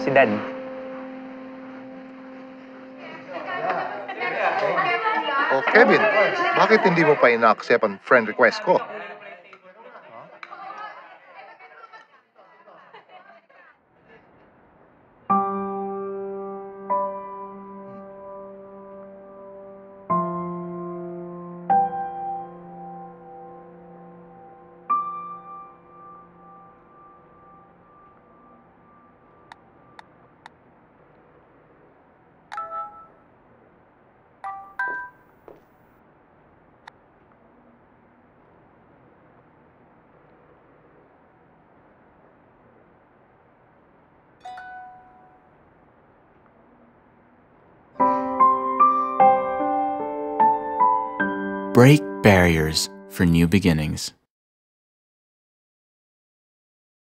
si Dad. O Kevin, bakit hindi mo pa ina-accept ang friend request ko? Break barriers for new beginnings.